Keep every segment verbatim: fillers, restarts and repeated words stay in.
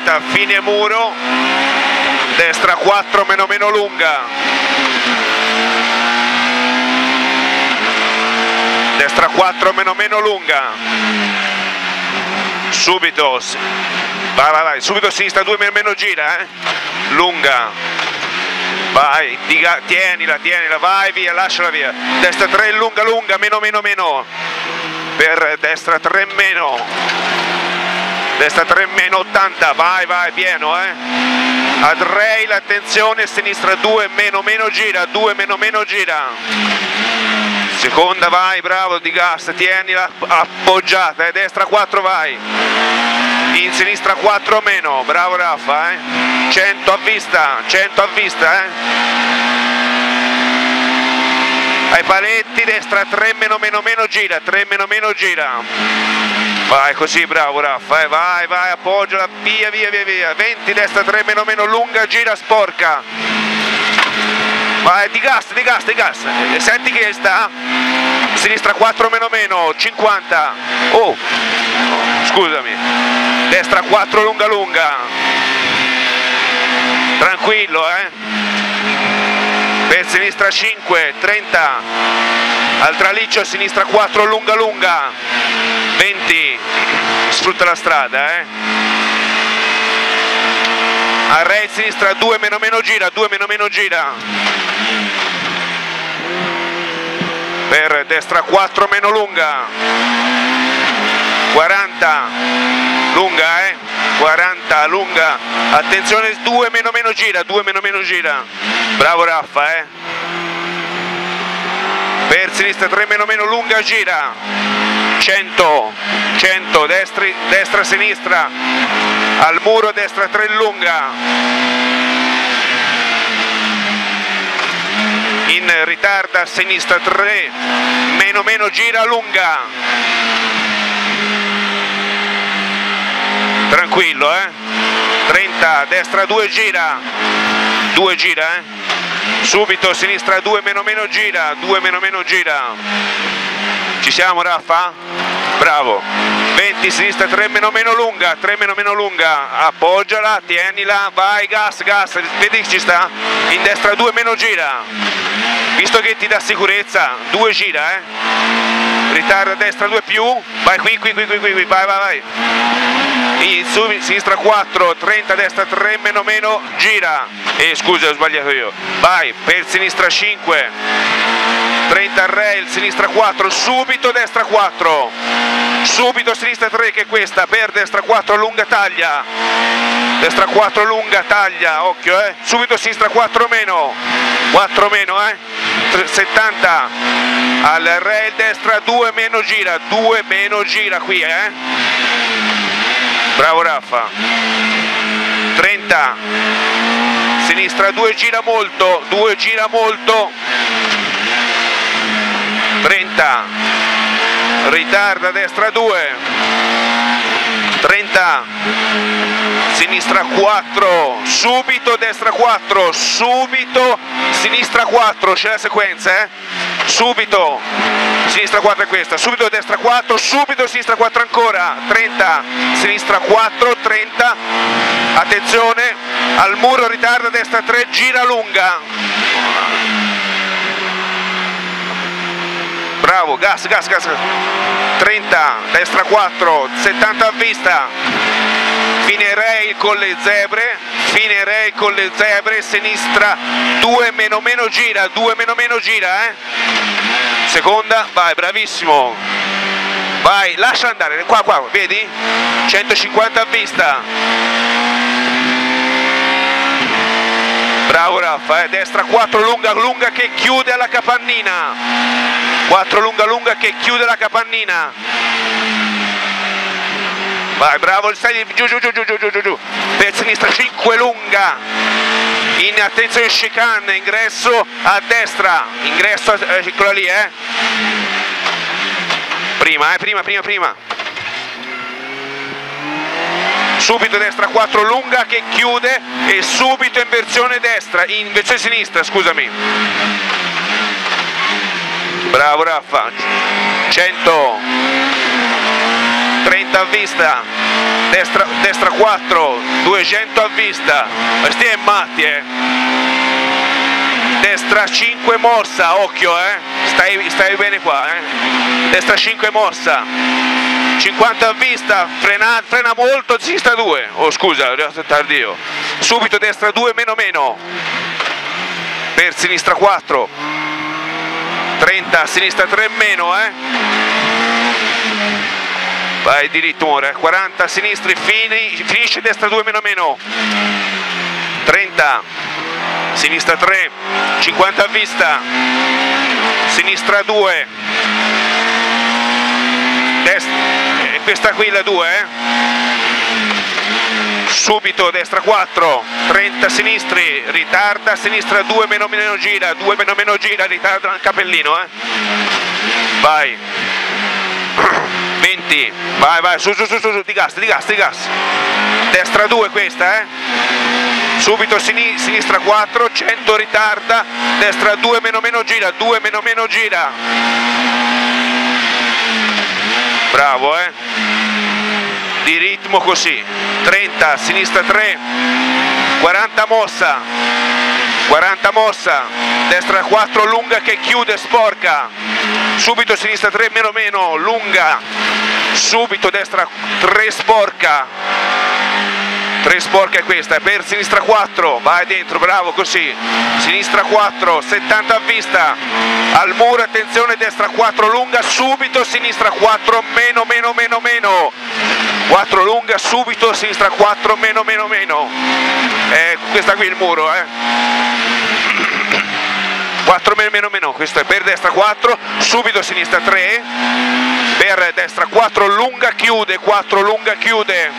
trenta, fine muro, destra quattro meno meno lunga, destra quattro meno meno lunga, subito, vai vai vai, subito sinistra due meno meno gira, eh? Lunga, vai, diga, tienila, tienila, vai via, lasciala via, destra tre lunga lunga, meno meno meno, per destra tre meno, destra tre meno ottanta, vai vai, pieno, eh? Ad rail, attenzione, sinistra due meno meno gira, due meno meno gira, seconda vai, bravo, di gas, tienila appoggiata, eh? Destra quattro vai, in sinistra quattro meno, bravo Raffa, eh? cento a vista, cento a vista, eh? Ai paletti, destra tre meno meno meno gira, tre meno meno gira, vai così, bravo Raffa, eh? Vai, vai, appoggiala, via, via, via, via, venti, destra tre meno meno lunga, gira, sporca, vai, di gas, di gas, di gas, e senti che sta, sinistra quattro meno meno, cinquanta, oh, scusami, destra quattro lunga lunga, tranquillo, eh? Per sinistra cinque, trenta, al traliccio, sinistra quattro lunga lunga, venti, sfrutta la strada, eh? A rail sinistra due meno meno gira, due meno meno gira, per destra quattro meno lunga, quaranta, lunga, eh? quaranta, lunga, attenzione, due meno meno gira, due meno meno gira, bravo Raffa, eh? Per sinistra tre meno meno lunga, gira, cento, cento, destra, destra sinistra, al muro, destra tre lunga, in ritarda, sinistra tre, meno meno gira, lunga, tranquillo, eh? trenta, destra due gira, due gira, eh? Subito sinistra due meno meno gira, due meno meno gira, ci siamo Raffa? Bravo, venti, sinistra tre meno meno lunga, tre meno meno lunga, appoggiala, tienila, vai, gas, gas, vedi che ci sta? In destra due meno gira, visto che ti dà sicurezza, due gira, eh? Ritarda a destra due più, vai qui, qui, qui, qui, qui, vai, vai, vai. In su, sinistra quattro, trenta, destra tre meno meno, gira, e eh, scusa ho sbagliato io, vai, per sinistra cinque, trenta al rail, sinistra quattro, subito destra quattro, subito sinistra tre che è questa, per destra quattro lunga taglia, destra quattro lunga taglia, occhio, eh, subito sinistra quattro meno, quattro meno, eh, settanta, al rail destra due meno gira, due meno gira qui, eh, bravo Raffa, trenta, sinistra due gira molto, due gira molto, trenta, ritarda destra due, trenta, sinistra quattro, subito destra quattro, subito sinistra quattro, c'è la sequenza, eh? Subito, sinistra quattro è questa, subito destra quattro, subito sinistra quattro ancora, trenta, sinistra quattro, trenta, attenzione, al muro ritarda destra tre, gira lunga, bravo, gas, gas, gas, trenta, destra quattro, settanta a vista, fine rail con le zebre, fine rail con le zebre, sinistra due meno meno gira, due meno meno gira, eh? Seconda, vai, bravissimo, vai, lascia andare, qua, qua, vedi? centocinquanta a vista, bravo Raffa, eh? Destra quattro lunga lunga che chiude alla capannina, quattro lunga lunga che chiude la capannina, vai, bravo, stai giù giù giù giù giù giù giù, per sinistra cinque lunga, in attenzione chicane, ingresso a destra, ingresso, eh, eccola lì, eh, prima, eh, prima, prima, prima, subito destra quattro lunga che chiude e subito inversione destra, inversione sinistra, scusami, bravo Raffa, cento, trenta a vista, destra, destra quattro, duecento a vista, ma stiamo matti, eh. Destra cinque mossa, occhio, eh, stai, stai bene qua, eh. Destra cinque mossa, cinquanta a vista, frena, frena molto, sinistra due, oh scusa, devo aspettare io, subito destra due meno meno, per sinistra quattro, trenta, sinistra tre meno, eh. Vai di ritmo, eh. quaranta sinistri, fini, finisce destra due meno meno, trenta, sinistra tre, cinquanta a vista, sinistra due, destra, e questa qui la due, eh. Subito destra quattro, trenta sinistri, ritarda, sinistra due meno meno gira, due meno meno gira, ritarda il capellino, eh. Vai. venti, vai vai, su su su su, di gas, di gas, di gas. Destra due questa, eh. Subito sinistra, sinistra quattro, cento ritarda, destra due meno meno gira, due meno meno gira. Bravo, eh. Di ritmo così, trenta, sinistra tre, quaranta mossa, quaranta mossa, destra quattro lunga che chiude, sporca, subito sinistra tre meno meno, lunga, subito destra tre sporca, tre sporca è questa, per sinistra quattro, vai dentro, bravo così, sinistra quattro, settanta a vista, al muro, attenzione, destra quattro lunga, subito sinistra quattro meno meno meno meno, quattro lunga, subito sinistra quattro meno meno meno, eh, questa qui è il muro, eh. quattro meno meno meno, questo è per destra quattro, subito sinistra tre, per destra quattro lunga chiude, quattro lunga chiude,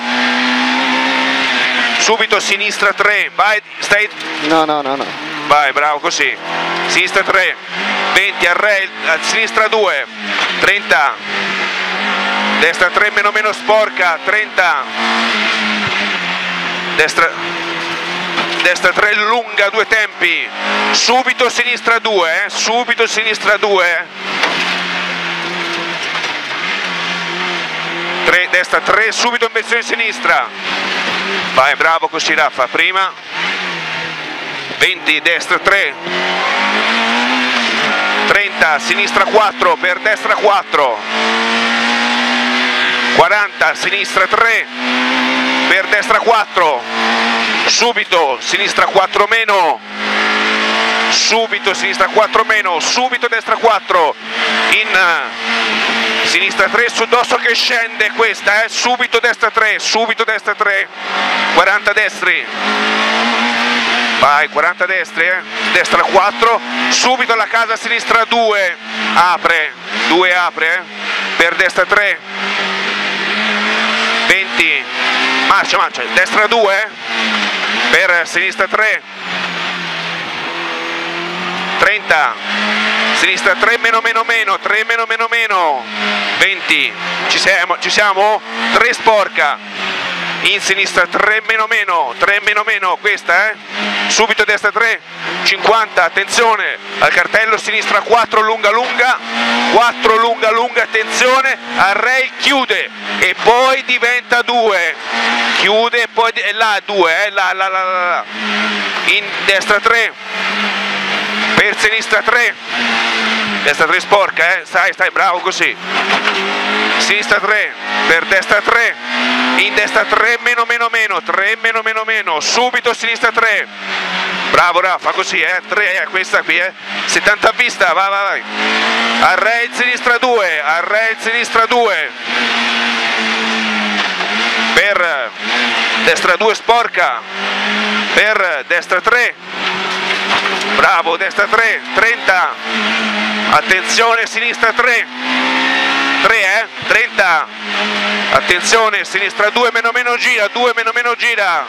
subito sinistra tre, vai, stai... No, no, no, no. Vai, bravo, così. Sinistra tre, venti, a re, a sinistra due, trenta, destra tre meno meno sporca, trenta, destra, destra tre lunga, due tempi, subito sinistra due, eh, subito sinistra due, tre, destra tre, subito in versione sinistra, vai, bravo così Raffa, prima, venti, destra tre, trenta, sinistra quattro, per destra quattro, quaranta, sinistra tre, per destra quattro, subito, sinistra quattro meno, subito, sinistra quattro meno, subito, destra quattro, in sinistra tre, su dosso che scende questa, eh, subito destra tre, subito destra tre, quaranta destri, vai, quaranta destri, eh, destra quattro, subito la casa sinistra due, apre, due apre, eh, per destra tre, venti, marcia, marcia, destra due, per sinistra tre, trenta, sinistra tre meno meno meno, tre meno meno meno, venti, ci siamo, ci siamo, tre sporca, in sinistra tre meno meno, tre meno meno, questa, eh, subito destra tre, cinquanta, attenzione, al cartello sinistra quattro lunga lunga, quattro lunga lunga, attenzione, al rail chiude e poi diventa due, chiude e poi è là due, eh, là, là, là, là, in destra tre, per sinistra tre, destra tre sporca, eh, stai, stai, bravo così, sinistra tre, per destra tre, in destra tre meno meno meno, tre meno meno meno, subito sinistra tre, bravo Raffa, così, eh, tre, eh, questa qui, eh, settanta a vista, vai, vai, vai, al rail sinistra due, al rail sinistra due, per destra due sporca, per destra tre, bravo, destra tre, trenta, attenzione, sinistra tre, tre, eh, trenta, attenzione, sinistra due meno meno gira, due meno meno gira,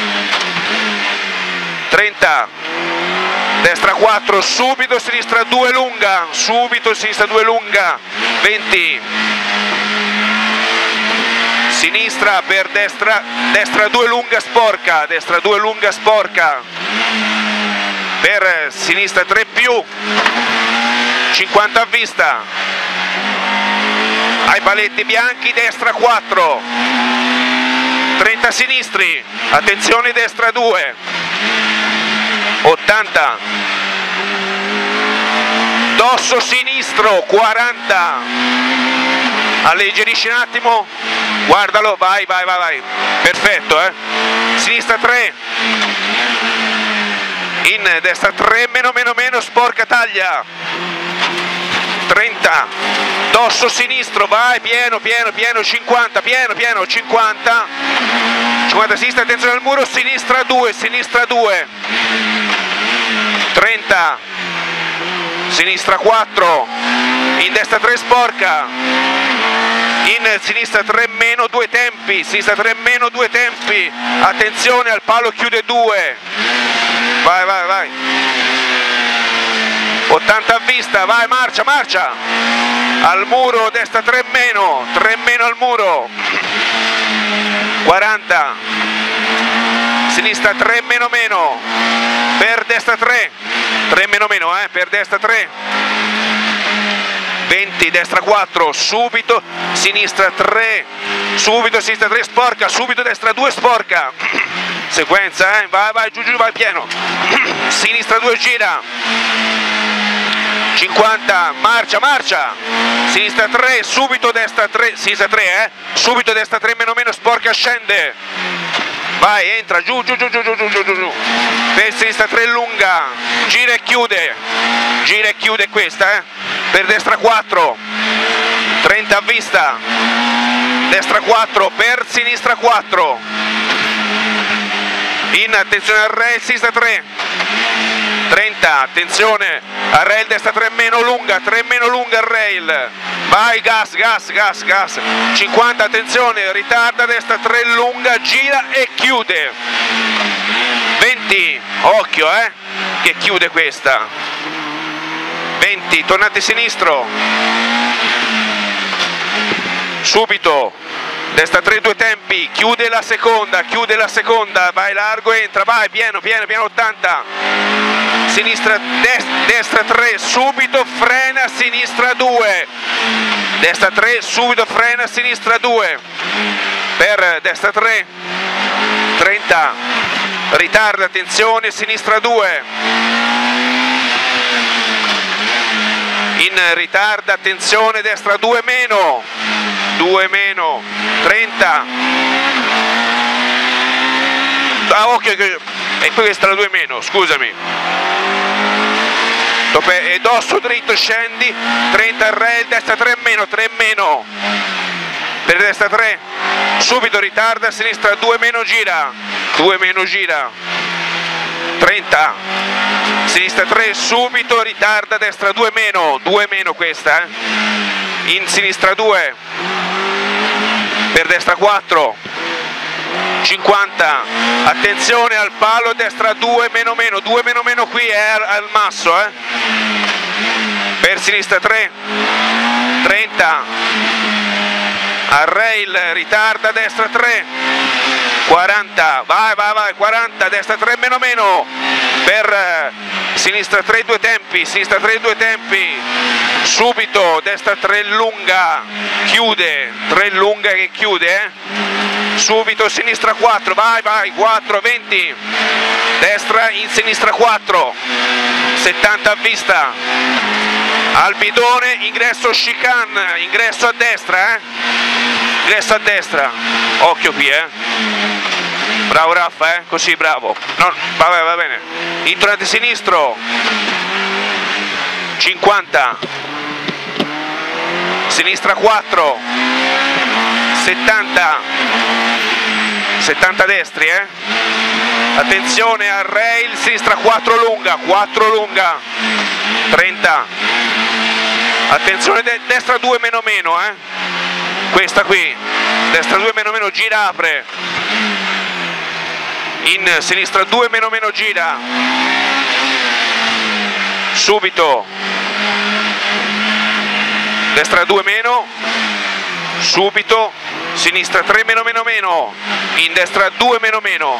trenta, destra quattro, subito sinistra due lunga, subito sinistra due lunga, venti, sinistra per destra, destra due lunga sporca, destra due lunga sporca, per sinistra tre più, cinquanta a vista, ai paletti bianchi, destra quattro, trenta sinistri, attenzione destra due, ottanta, dosso sinistro, quaranta, alleggerisci un attimo, guardalo, vai, vai, vai, vai, perfetto, eh, sinistra tre, in destra tre, meno, meno, meno, sporca taglia, trenta, dosso sinistro, vai, pieno, pieno, pieno, cinquanta, pieno, pieno, cinquanta, cinquanta sinistra, attenzione al muro, sinistra due, sinistra due, trenta, sinistra quattro, in destra tre sporca, in sinistra tre meno due tempi, sinistra tre meno due tempi, attenzione al palo chiude due, vai, vai, vai, ottanta a vista, vai, marcia, marcia, al muro, destra tre meno, tre meno al muro, quaranta, sinistra tre meno meno, per destra tre, tre meno meno, eh, per destra tre, venti, destra quattro, subito, sinistra tre, subito, sinistra tre sporca, subito, destra due sporca, sequenza, eh, vai, vai, giù, giù, vai pieno, sinistra due gira, cinquanta, marcia, marcia, sinistra tre, subito destra tre, sinistra tre, eh, subito destra tre meno meno, sporca, scende, vai, entra, giù, giù, giù, giù, giù, giù, giù, giù, per sinistra tre lunga, gira e chiude, gira e chiude questa, eh, per destra quattro, trenta a vista, destra quattro, per sinistra quattro, in, attenzione al rail, sinistra tre, trenta, attenzione al rail, destra tre meno lunga, tre meno lunga al rail, vai, gas, gas, gas, gas, cinquanta, attenzione, ritarda, destra tre lunga, gira e chiude, venti, occhio, eh, che chiude questa, venti, tornate sinistro, subito, destra tre due tempi, chiude la seconda, chiude la seconda, vai largo, entra, vai, pieno, pieno, pieno, ottanta, sinistra, des, destra tre, subito, frena, sinistra due, destra tre, subito, frena, sinistra due, per destra tre, trenta, ritarda, attenzione, sinistra due, in ritarda, attenzione, destra due meno, due meno, trenta, ah occhio, e poi questa la due meno, scusami, e dosso dritto scendi, trenta al rail, destra tre meno, tre meno, per destra tre, subito ritarda, sinistra due meno gira, due meno gira, trenta, sinistra tre, subito ritarda, destra due meno, due meno questa, eh, in sinistra due, per destra quattro, cinquanta, attenzione al palo, destra due meno meno, due meno meno qui è al masso, eh, per sinistra tre, trenta, al rail, ritarda, destra tre, quaranta, vai, vai, vai, quaranta, destra tre meno meno, per sinistra tre due tempi, sinistra tre due tempi, subito, destra tre lunga, chiude, tre lunga che chiude, eh, subito, sinistra quattro, vai, vai, quattro, venti, destra in sinistra quattro, settanta a vista, al bidone, ingresso chicane, ingresso a destra, eh, ingresso a destra, occhio qui, eh, bravo Raffa, eh, così, bravo, no, va bene, va bene, intornate sinistro, cinquanta, sinistra quattro, settanta, settanta destri, eh, attenzione al rail, sinistra quattro lunga, quattro lunga, trenta, attenzione de destra due meno meno, eh, questa qui, destra due meno meno, gira, apre, in sinistra due meno meno, gira, subito, destra due meno, subito, sinistra tre meno meno meno, in destra due meno meno,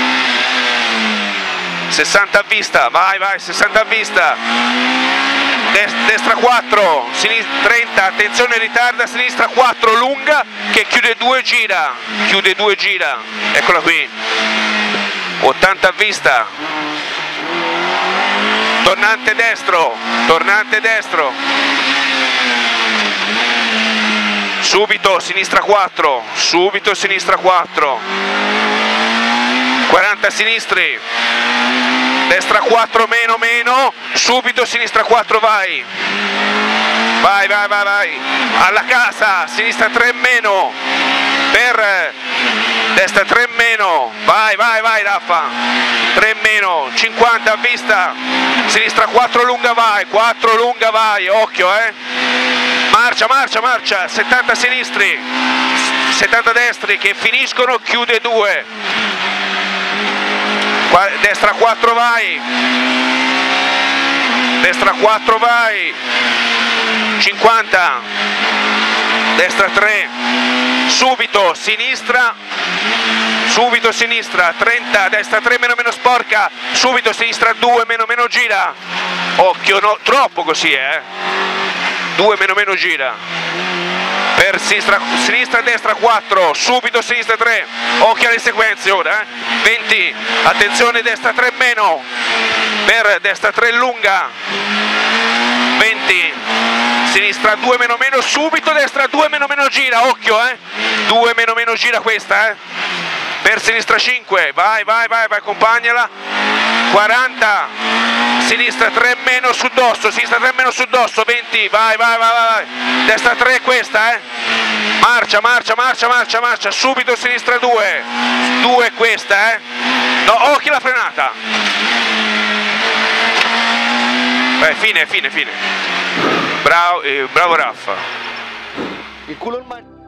sessanta a vista, vai vai, sessanta a vista, destra quattro, sinistra trenta, attenzione ritarda, sinistra quattro lunga che chiude due gira, chiude due gira, eccola qui, ottanta a vista, tornante destro, tornante destro, subito sinistra quattro, subito sinistra quattro, quaranta sinistri, destra quattro meno meno, subito sinistra quattro vai, vai vai vai vai, alla casa, sinistra tre meno, per destra tre meno, vai vai vai Raffa, tre meno, cinquanta a vista, sinistra quattro lunga vai, quattro lunga vai, occhio eh, marcia marcia marcia, settanta sinistri, settanta destri che finiscono, chiude due, destra quattro vai, destra quattro vai, cinquanta, destra tre, subito sinistra, subito sinistra, trenta, destra tre meno meno sporca, subito sinistra due meno meno gira, occhio no, troppo così eh, due meno meno gira, per sinistra, sinistra destra quattro, subito sinistra tre, occhio alle sequenze ora, eh? venti, attenzione destra tre meno, per destra tre lunga, venti, sinistra due meno meno, subito destra due meno meno gira, occhio eh, due meno meno gira questa eh, per sinistra cinque, vai vai vai vai, accompagnala, quaranta, sinistra tre meno su dosso, sinistra tre meno su dosso, venti, vai vai vai vai, destra tre questa eh, marcia marcia marcia marcia marcia, subito sinistra due, due questa eh, no, occhio la frenata, beh, fine fine fine, bravo, eh, bravo Raffa. Il culo ormai...